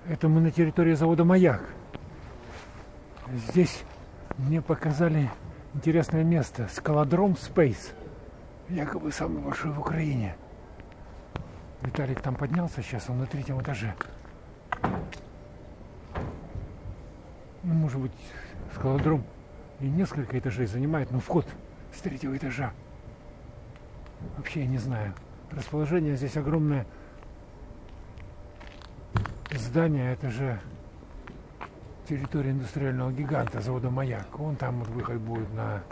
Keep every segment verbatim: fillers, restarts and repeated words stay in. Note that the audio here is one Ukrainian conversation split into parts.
Это мы на территории завода «Маяк». Здесь мне показали интересное место. Скалодром Space. Якобы самый большой в Украине. Виталик там поднялся сейчас, он на третьем этаже. Ну, может быть, скалодром и несколько этажей занимает, но вход с третьего этажа. Вообще я не знаю. Расположение здесь огромное. Здание, это же территория индустриального гиганта завода «Маяк». Вон там вот выход будет на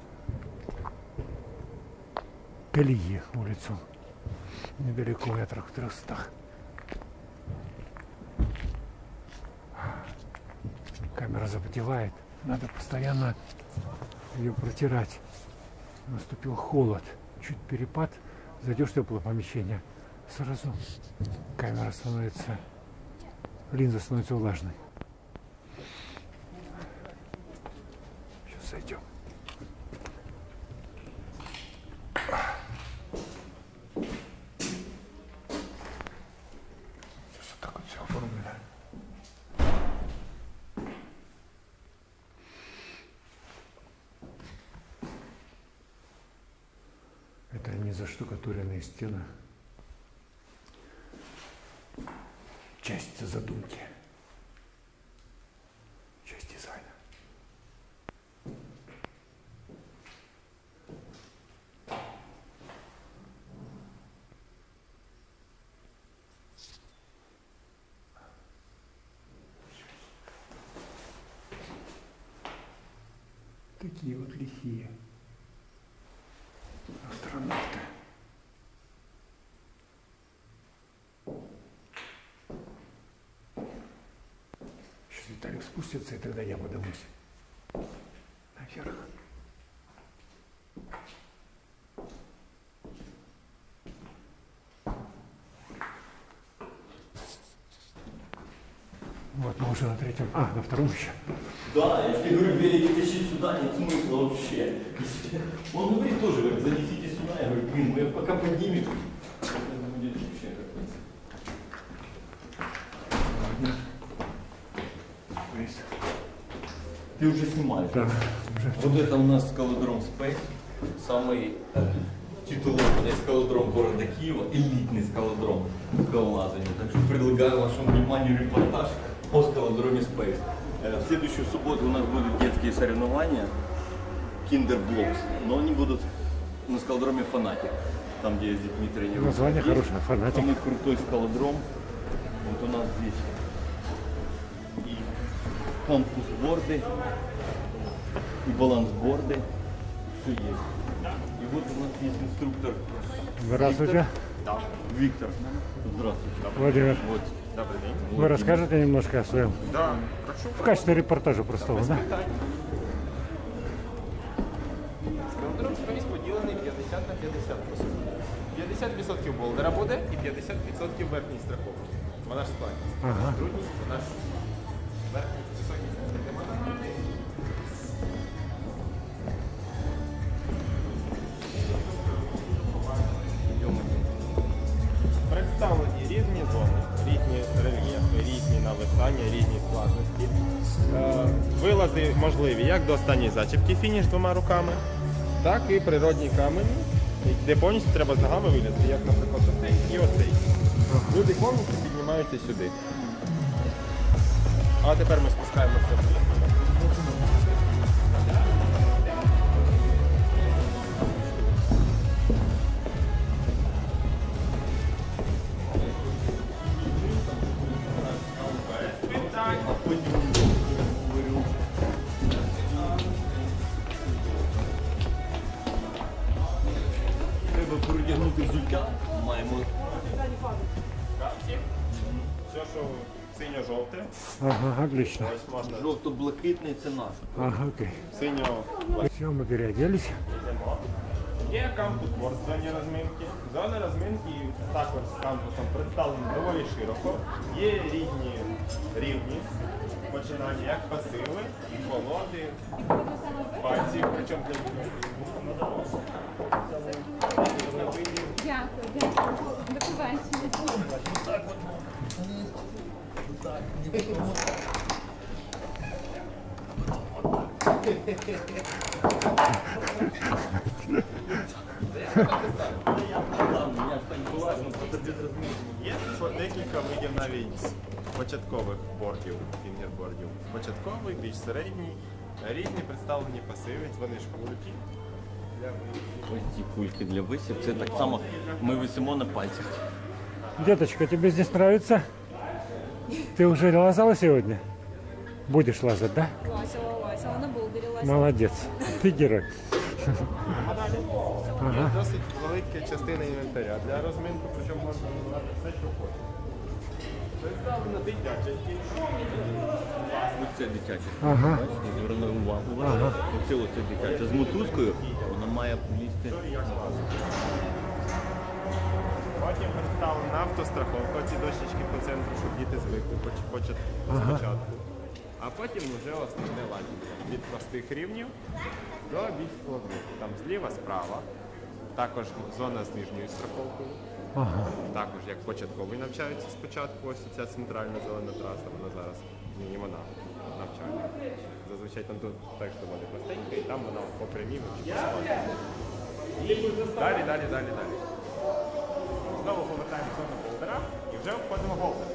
Колии улицу. Недалеко, метрах в трехстах. Камера запотевает. Надо постоянно ее протирать. Наступил холод. Чуть перепад. Зайдешь в теплое помещение. Сразу камера становится... Линза становится влажной. Сейчас зайдем. Сейчас вот так вот все оформлено. Это не заштукатуренные стены. Часть задумки, часть дизайна. Такие вот лихие астронавты. Виталик спустится, и тогда я подымусь наверх. Вот мы уже на третьем, а, на втором еще. Да, я тебе говорю, велики тащить сюда, нет смысла вообще. Он говорит тоже, говорит, занесите сюда. Я говорю, блин, мы пока поднимем. Это будет вообще какой-то. Ты уже снимаешь? Да, уже. Вот это у нас скалодром Space, самый э, титулованный скалодром города Киева, элитный скалодром скалолазания. Так что предлагаю вашему вниманию репортаж о скалодроме Space. Э, в следующую субботу у нас будут детские соревнования Kinder Blocks, но они будут на скалодроме Фанатик, там где я с детьми тренируюсь. Название хорошее, Фанатик. Самый крутой скалодром. Вот у нас здесь и кампус-борды, и балансборды, все есть. И вот у нас есть инструктор. Здравствуйте. Да. Виктор. Здравствуйте. Владимир. Вот. Добрый день. Вы расскажете немножко о своем? Да, хорошо. В качестве репортажа простого, да? Скалодром Space поділений п'ятдесят на п'ятдесят. п'ятдесят відсотків болдера буде і п'ятдесят відсотків верхньої страховки. Вона ж складність. Ага. Трудність, вона ж верхній високий. Представлені різні зони, різні рельєфи, різні нависання, різні складності. Е, Вилази можливі як до останньої зачіпки фініш двома руками, так і природні камені, де повністю треба з ногами вилізти, як, наприклад, оцей і оцей. Люди повністю піднімаються сюди. А тепер ми спускаємося вниз. Треба передягнути взуття, маємо. Все, що синьо-жовте, Ага, отлично. ось можна Жовто-блакитний це наш. Ага, окей. синьо. Все, мы переоделись. Йдемо. Є кампус-борд в зоні розминки. Зона розминки також з кампусом представлена доволі широко. Є різні рівні починання, як пасиви, колоди, пальці, причому для Дякую, дякую. До побачення. Є декілька видів навіть початкових бордів, фінгербордів. Початковий, більш середній, різні представлені пасиви, вони шкурки. Ось ці кульки для висів, це так само ми висимо на пальцях. Деточка, тебе здесь нравится? Ты уже лазала сегодня? Будешь лазать, да? Лазила, лазила, на булдері лазила. Молодец. Ты герой. А далі є досить велика частина інвентаря для розминки, причому можна називати все, що хочеш. Представлено дитяче стільки. Ось це дитяче. Ага. Бачите, звернув увагу. Ага. Оце оце дитяче. З мотузкою вона має влізти. Потім представлена автостраховка, ці дощечки по центру, щоб діти звикли поч- поч- спочатку. А потім вже основне лазіння. Від простих рівнів до більш складних. Там зліва, справа. Також зона з нижньою страховкою. Ага. Також як початкові навчаються спочатку, ось ця центральна зелена траса, вона зараз ні, вона навчальна. Зазвичай там тут теж доволі простенька, і там вона по прямій чи по сході. І далі, далі, далі, далі. Знову повертаємо зону болдера і вже входимо в болдер.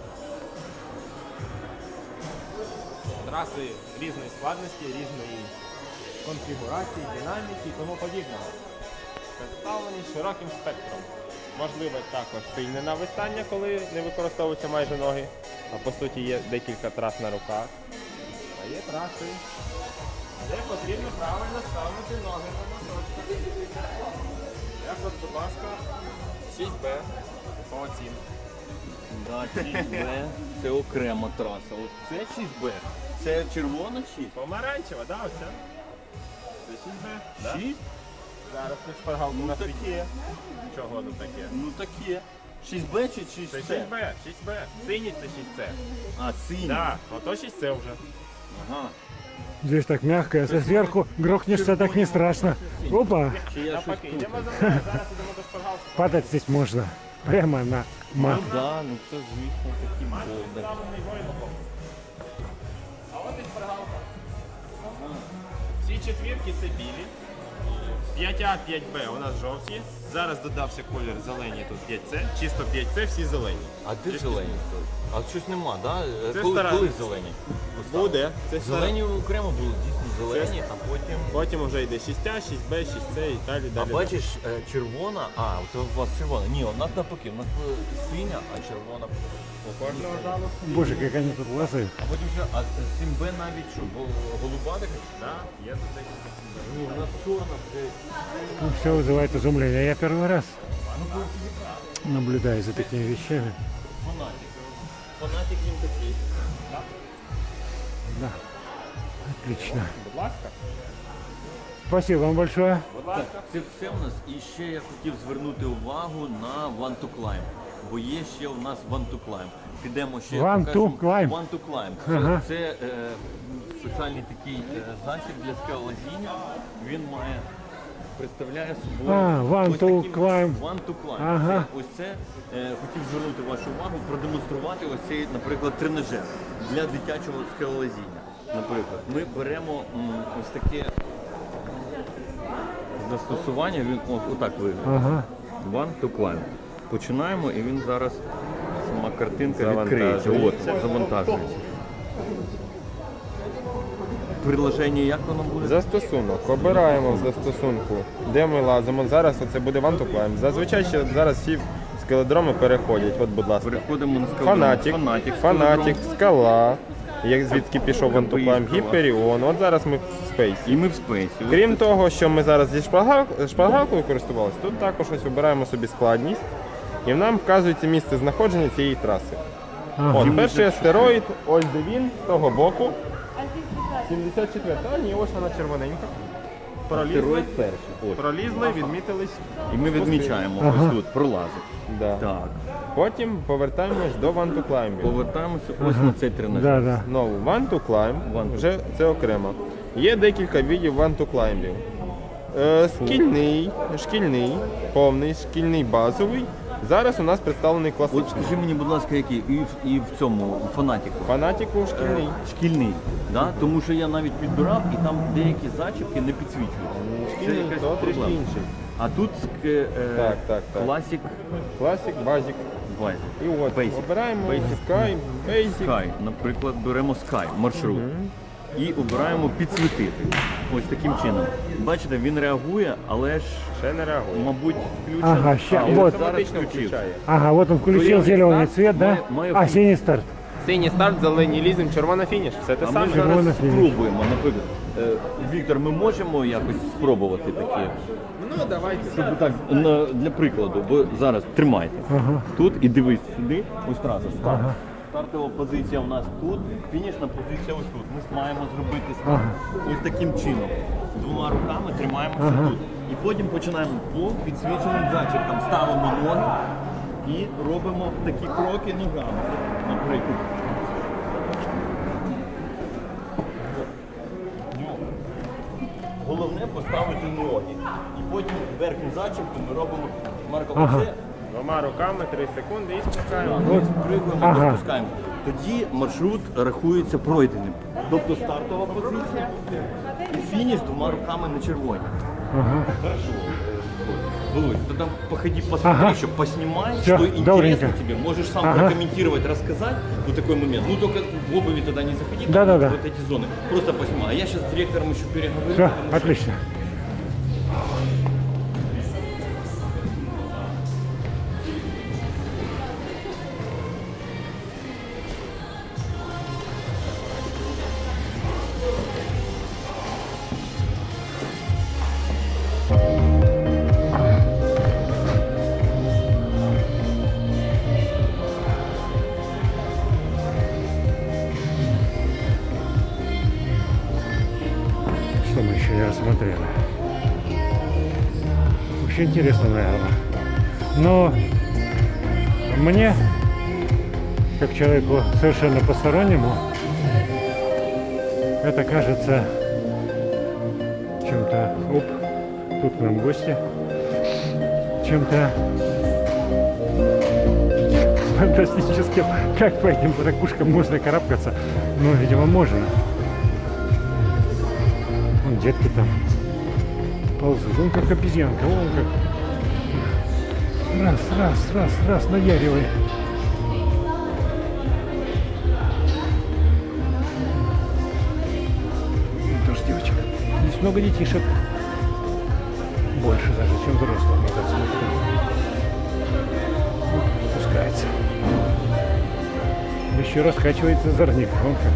Траси різної складності, різної конфігурації, динаміки і тому подібного. Представлені широким спектром. Можливе також сильне нависання, коли не використовуються майже ноги, а по суті є декілька трас на руках. А є траси, де потрібно правильно ставити ноги на носочках. Як от, будь ласка, шість Б по оцінку. Да, шість Б це окрема траса. От це шість Б. Це червона шість. Помаранчева, да, оця? Це шість Б, да? шість? Зараз тут шпаргалку Ну, на так світі є. Чого тут таке? Ну таке. шість Б чи шість Це С? шість Б, шість Б. Синій це шість С. А, синій. Так, ото шість С вже. Ага. Ага. Здесь так мягко, если сверху грохнешься, так не страшно. Опа, Чи я щось Навпаки, тут? йдемо за мною, зараз йдемо до шпаргалки. падать здесь можно. Прямо на мат. Ну да, ну це звісно такі болди. Ставлений воїном. А от і шпаргалка. Всі четвірки це білі. п'ять А, п'ять Б у нас жовті. Зараз додався колір зелені, тут п'ять С. Чисто п'ять С, всі зелені. А де зелені? А щось нема, да? Це коли, стара- коли зелені? Буде. Це Зелені окремо були, дійсно зелені, а потім... Потім вже йде шість А, шість Б, шість С і далі, А далі. бачиш, е, червона, а, це у вас червона. Ні, у нас навпаки, у нас е, синя, а червона. У кожного залу. Боже, как они тут лазают. А потім вже, а сім Б навіть що, бо голуба така? Так, є тут декілька. Ні, у нас чорна, це... Ну, все вызывает изумление. Я первый раз наблюдаю за такими вещами. Фанатик. Фанатик він такий. Да. Отлично. Будь ласка. Спасибо вам большое. Будь ласка. Це все в нас. І ще я хотів звернути увагу на One to Climb. Бо є ще у нас One to Climb. Підемо ще One to покажемо. Climb. One to Climb. Це, Ага. це е, спеціальний такий е, засіб для скелолазіння. Він має представляє собою А, One ось to такий- Climb. One to Climb. Ага. Це, ось це е, хотів звернути вашу увагу, продемонструвати ось цей, наприклад, тренажер для дитячого скелолазіння. Наприклад, ми беремо м, ось таке застосування, він о, отак виглядає. Ага. One to Climb. Починаємо і він зараз, сама картинка відкриється. Завантажується. От, завантажується. Приложення як воно буде? Застосунок. Обираємо в застосунку, де ми лазимо. Зараз оце буде One to Climb. Зазвичай ще зараз всі скеледроми переходять. От, будь ласка. Переходимо на скалу. Фанатік, Фанатік, Фанатік, скалодром. скала, як звідки пішов One to Climb, Поїхала. Гіперіон. От зараз ми в спейсі. І ми в спейсі. Ось Крім тут того, що ми зараз зі шпаргал- шпаргалкою користувалися, тут також ось обираємо собі складність. І нам вказується місце знаходження цієї траси. Ага. От, перший астероїд, ось де він, з того боку. сімдесят четверта, а ні, ось вона червоненька. Пролізли, астероїд перший. Ось. пролізли, відмітились. І ми відмічаємо Ага. ось тут, пролазить. Да. Так. Потім повертаємось до One to Climb. Повертаємося ось на цей тренажер. Да, да. Знову One to Climb, One to- вже це окремо. Є декілька видів One to Climb. Е, шкільний, шкільний, повний, шкільний базовий Зараз у нас представлений От класичний. скажи мені, будь ласка, який і в, і в цьому у фанатіку. Фанатіку шкільний. Е, Шкільний. Да? Тому що я навіть підбирав і там деякі зачіпки не підсвічують. Це Шкільний, якась то трішки проблема. інший. А тут е, Так, так, так. Classic Класик, базик. Basic. І от Basic. обираємо Basic. Sky, Basic. Sky. Наприклад, беремо Sky, маршрут. І обираємо підсвітити. Ось таким чином. Бачите, він реагує, але ж, Ще не реагує. мабуть, включений. Ага, ща, А, вот. зараз Автоматично включив. включає. Ага, вот он включил То я- зеленый цвет, да? Має- має А, включ- синий старт. Синій старт, зелений лізинг, червона фініш. Все те А ми саме. зараз Червона фініш. спробуємо, наприклад. Е, Віктор, ми можемо якось спробувати таке? Ну, давайте. Щоб так, на, для прикладу, бо зараз тримайте. Ага. Тут і дивись сюди, ось одразу старт. Ага. Стартова позиція у нас тут, фінішна позиція ось тут. Ми маємо зробити старт ось таким чином. Двома руками тримаємося Ага. тут. І потім починаємо по підсвіченим зачіпкам. Ставимо ноги і робимо такі кроки ногами, наприклад. Головне поставити ноги. І потім верхню зачіпку ми робимо, Марко, Ага. оце Двома руками, три секунди і спускаємо. Ось прикладемо, Ага. допускаємо. Тоді маршрут рахується пройденим. Тобто стартова позиція і фініш двома руками на червоні. Ага. Хорошо. Володь, тогда походи, посмотри, Ага. еще поснимай, Всё, что интересно добренько. тебе. Можешь сам Ага. прокомментировать, рассказать вот такой момент. Ну только в обуви тогда не заходи, там Да-да-да. вот эти зоны. Просто поснимай. А я сейчас с директором еще переговорю. Все, потому что- отлично. Что мы еще не рассмотрели? Вообще интересно, наверное. Но мне, как человеку совершенно постороннему, это кажется чем-то... Оп, тут к нам гости. Чем-то фантастическим. Как по этим ракушкам можно карабкаться? Ну, видимо, можно. Вон детки там ползут. Он как обезьянка. Вон как. Раз, раз, раз, раз, наяривай. Тоже девочек. Здесь много детишек. Больше даже, чем взрослых. Вот так смотрю. Запускается. Еще раскачивается зорник. Вон как.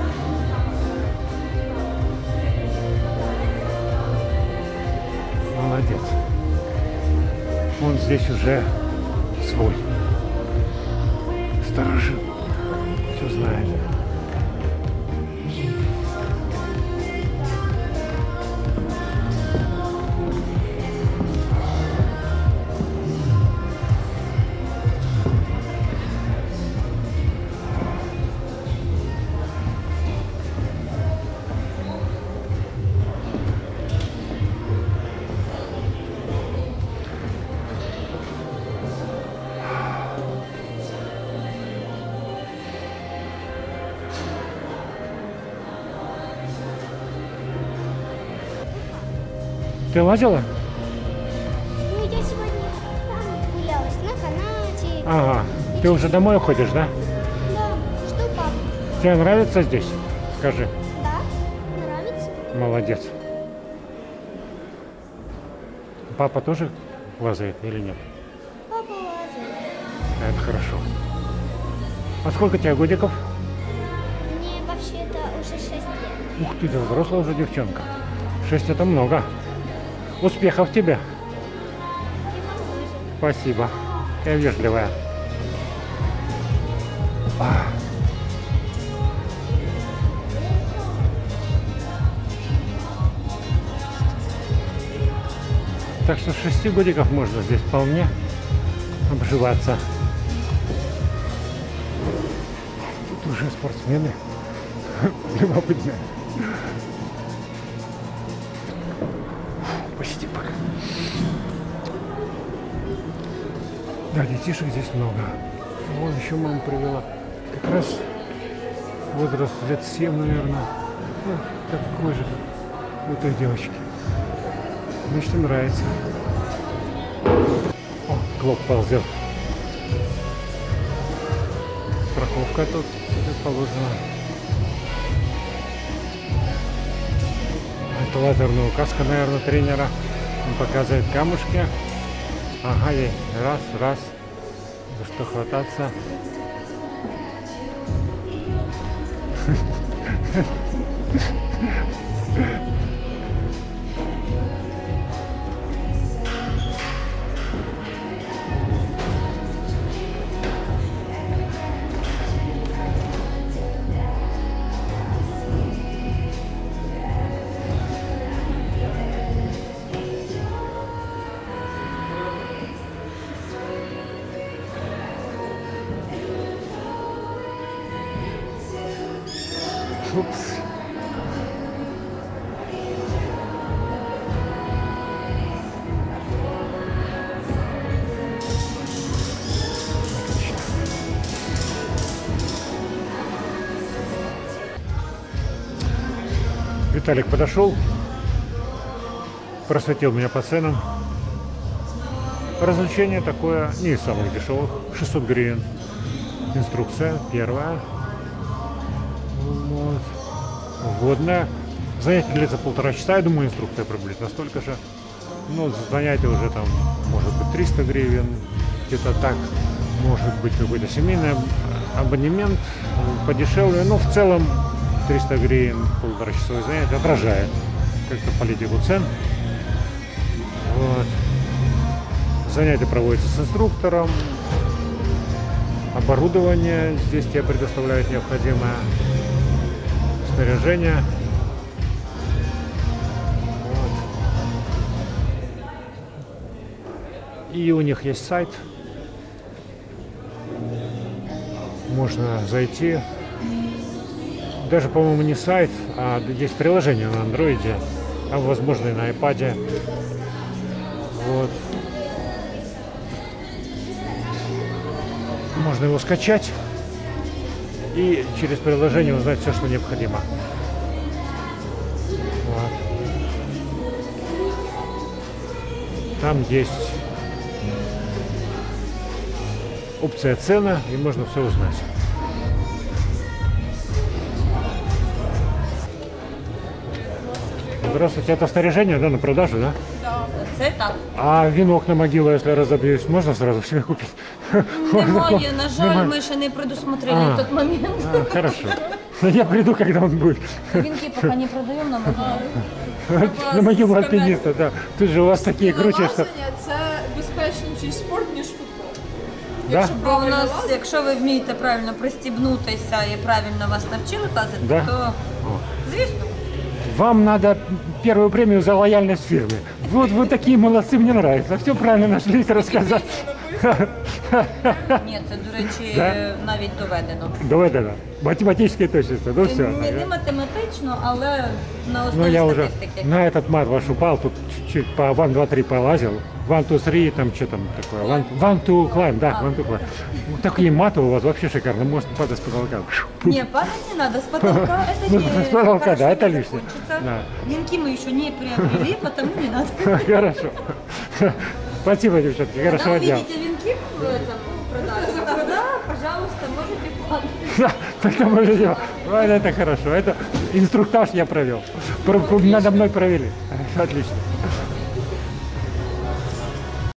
Молодец. Он здесь уже свой. Сторожил. Все знает. Ты лазила? Ну, я сегодня там гулялась на канате. Ага. Ты уже домой уходишь, да? Да, что папа? Тебе нравится здесь? Скажи. Да, нравится. Молодец. Папа тоже лазает или нет? Папа лазает. Это хорошо. А сколько тебе годиков? Мне вообще-то уже шесть лет. Ух ты, ты взрослая уже девчонка. Шесть это много. Успехов тебе. И вам тоже. Спасибо. Я вежливая. А. Так что с шести годиков можно здесь вполне обживаться. Тут уже спортсмены. Любопытные. Посидим пока. Да, детишек здесь много. Вон еще мама привела. Как раз возраст лет семь, наверное. Ну, такой же у той девочки. Значит, им нравится. О, клоп ползет. Страховка тут положена. Это лазерная указка, наверное, тренера. Он показывает камушки. Ага, ей раз, раз. За что хвататься. Упс. Виталик подошел, просветил меня по ценам. Развлечение такое не из самых дешевых, шестьсот гривен. Инструкция первая. Вот. Вводная. Занятие длится полтора часа, я думаю, инструкция приблизительно столько же. Ну, занятие уже там может быть триста гривен, где-то так. Может быть какой-то семейный абонемент подешевле, но в целом триста гривен полтора часовое занятие отражает как-то политику цен. Вот. Занятие проводится с инструктором. Оборудование здесь тебе предоставляют необходимое. Снаряжение. Вот. И у них есть сайт. Можно зайти. Даже, по-моему, не сайт, а есть приложение на андроиде, а возможно и на айпаде. Вот. Можно его скачать и через приложение узнать все, что необходимо. Вот. Там есть опция цена, и можно все узнать. Здравствуйте, это снаряжение, да, на продажу, да? Да. Це так. А вінок на могилу, если разобьюсь, можно сразу себе купить? Немає, на жаль, Немає. ми ще не предусмотрели А. этот момент. А, хорошо. Я приду, когда он будет. Вінки поки не продаємо на могилу. На могилу альпиниста, да. Тут же у вас такие круче, что... Лазання – це безпечніший спорт, ніж футбол. Да? Якщо Бо у правильно нас, лазити, якщо ви вмієте правильно пристібнутися і правильно вас навчили лазити, Да? то звісно. Вам надо первую премию за лояльность фирме. Вот вы такие молодцы, мне нравится. Все правильно нашлись рассказать. Ні, це, до речі, Да? навіть доведено. Доведено. Математической точности. Ну все. Не, не математично, але на Ну основі я уже статистики. на этот мат ваш упал, тут чуть-чуть по один, два, три полазил. One, two, three, там что там такое. One, one, two, climb, да, one, two, climb. Вот такие маты у вас вообще шикарно. Можно падать с потолка. Не, падать не надо, с потолка это Ну, не... с потолка, хорошо да, это не лишнее. закончится. Да. Венки мы еще не приобрели, потому не надо. Хорошо. Спасибо, девчатки, Когда хорошего дня. увидите венки в этом продаже, тогда, пожалуйста, можете падать. Да, тогда мы видим. Вот это хорошо. Это инструктаж я провел. Про- про- Надо мной провели. Отлично.